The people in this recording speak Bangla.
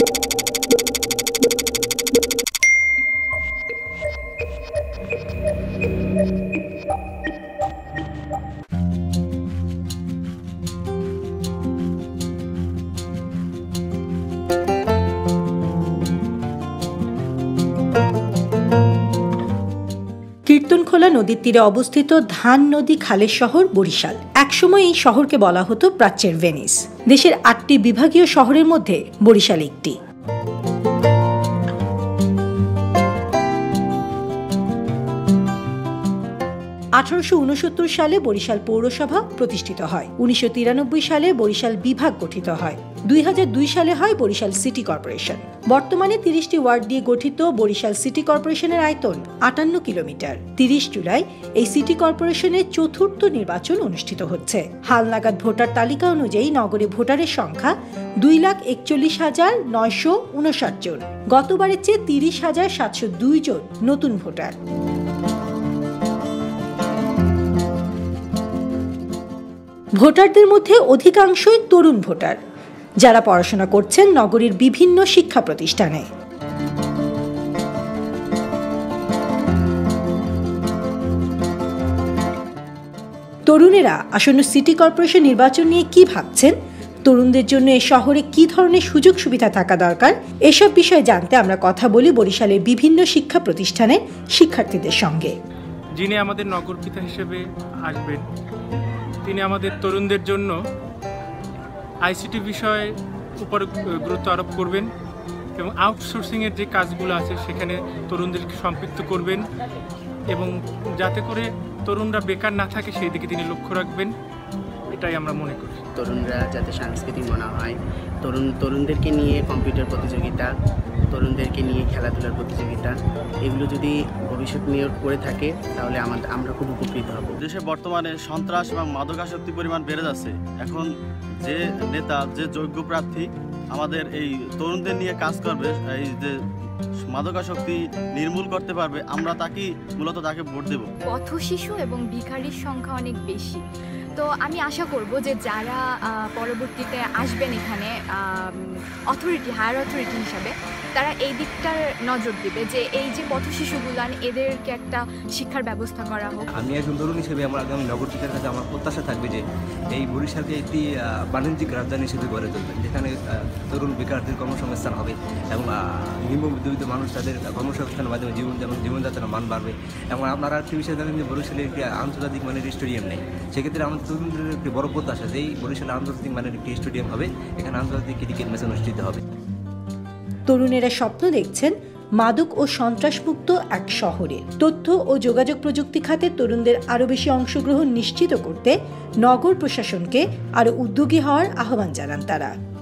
কীর্তনখোলা নদীর তীরে অবস্থিত ধান নদী খালের শহর বরিশাল। একসময় এই শহরকে বলা হতো প্রাচ্যের ভেনিস। দেশের ৮টি বিভাগীয় শহরের মধ্যে বরিশাল একটি। ১৮৬৯ সালে বরিশাল পৌরসভা প্রতিষ্ঠিত হয়। ১৯৯৩ সালে বরিশাল বিভাগ গঠিত হয়। ২০০২ সালে হয় বরিশাল সিটি কর্পোরেশন। বর্তমানে ৩০টি ওয়ার্ড নিয়ে গঠিত বরিশাল সিটি কর্পোরেশনের আয়তন ৫৮ কিলোমিটার। ৩০ জুলাই এই সিটি কর্পোরেশনের চতুর্থ নির্বাচন অনুষ্ঠিত হচ্ছে। হালনাগাদ ভোটার তালিকা অনুযায়ী নগরে ভোটারের সংখ্যা ২,৪১,৯৫৯ জন। গতবারের চেয়ে ৩০,৭০২ জন নতুন ভোটার। ভোটারদের মধ্যে অধিকাংশই তরুণ ভোটার, যারা পড়াশোনা করছেন নগরীর বিভিন্ন শিক্ষা প্রতিষ্ঠানে। তরুণেরা আসন্ন সিটি কর্পোরেশন নির্বাচন নিয়ে কি ভাবছেন, তরুণদের জন্য এই শহরে কি ধরনের সুযোগ সুবিধা থাকা দরকার, এসব বিষয়ে জানতে আমরা কথা বলি বরিশালের বিভিন্ন শিক্ষা প্রতিষ্ঠানের শিক্ষার্থীদের সঙ্গে। যিনি আমাদের নগরপিতা হিসেবে আসবেন, তিনি আমাদের তরুণদের জন্য আইসিটি বিষয়ে উপর গুরুত্ব আরোপ করবেন এবং আউটসোর্সিংয়ের যে কাজগুলো আছে সেখানে তরুণদেরকে সম্পৃক্ত করবেন এবং যাতে করে তরুণরা বেকার না থাকে সেই দিকে তিনি লক্ষ্য রাখবেন, এটাই আমরা মনে করি। তরুণরা যাতে সাংস্কৃতিক মনে হয়, তরুণদেরকে নিয়ে কম্পিউটার প্রতিযোগিতা, তরুণদেরকে নিয়ে খেলাধুলার প্রতিযোগিতা, এগুলো যদি ভবিষ্যৎ নিয়োগ করে থাকে তাহলে আমরা খুব উপকৃত হব। দেশে বর্তমানে সন্ত্রাস এবং মাদকাসক্তি পরিমাণ বেড়ে যাচ্ছে। এখন যে নেতা, যে যোগ্য প্রার্থী আমাদের এই তরুণদের নিয়ে কাজ করবে, এই যে মাদকাসক্তি নির্মূল করতে পারবে, আমরা মূলত তাকে ভোট দেব। পথ শিশু এবং ভিখারির সংখ্যা অনেক বেশি, তো আমি আশা করব যে যারা পরবর্তীতে আসবেন এখানে হায়ার অথরিটি হিসাবে, তারা এই দিকটার নজর দিবে যে এই যে পথ শিশুগুলান এদেরকে একটা শিক্ষার ব্যবস্থা করা হোক। আমি একজন তরুণ হিসেবে আমার আগামী নগরপিতার কাছে আমার প্রত্যাশা থাকবে যে এই বরিশালকে একটি বাণিজ্যিক রাজধানী হিসেবে গড়ে তুলবেন, যেখানে তরুণ বেকারদের কর্মসংস্থান হবে এবং নিম্ন মধ্যবিত্ত মানুষ তাদের কর্মসংস্থানের মাধ্যমে জীবনযাত্রার মান বাড়বে। এবং আপনারা একটি বিষয় জানেন যে বরিশালে একটি আন্তর্জাতিক মানের স্টেডিয়াম নেই। সেক্ষেত্রে আমাদের তরুণদের একটি বড় প্রত্যাশা যে এই বরিশালে আন্তর্জাতিক মানের একটি স্টেডিয়াম হবে, এখানে আন্তর্জাতিক ক্রিকেট ম্যাচ অনুষ্ঠিত হবে। তরুণেরা স্বপ্ন দেখছেন মাদক ও সন্ত্রাসমুক্ত এক শহরে। তথ্য ও যোগাযোগ প্রযুক্তি খাতে তরুণদের আরও বেশি অংশগ্রহণ নিশ্চিত করতে নগর প্রশাসনকে আরও উদ্যোগী হওয়ার আহ্বান জানান তারা।